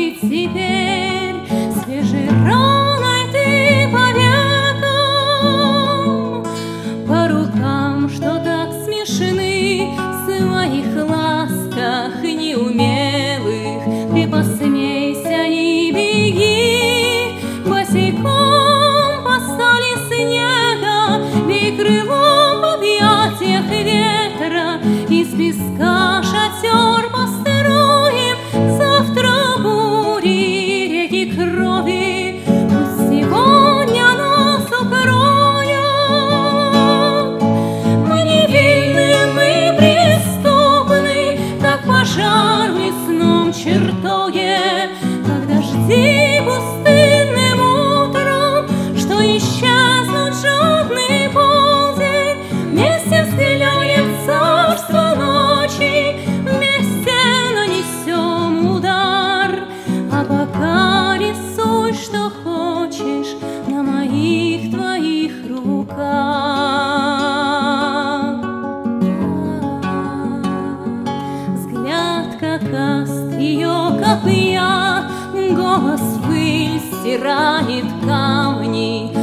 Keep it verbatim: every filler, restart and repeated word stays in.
и теперь свежей раной ты по векам, по рукам, что так смешны в своих ласках неумелых. Ты посмейся и беги босиком по стали снега, бей крылом в объятиях ветра, из песка шатер построим. Завтра бури, реки крови пусть сегодня нас укроют. Мы невинны, мы преступны, как пожар в лесном чертоге, как дожди пустынным утром, что исчезнут жадный полдень. Вместе стреляем в царство ночи, вместе нанесем удар. А пока рисуй, что хочешь на моих твоих руках. Взгляд, как острие копья, голос пыль стирает камни.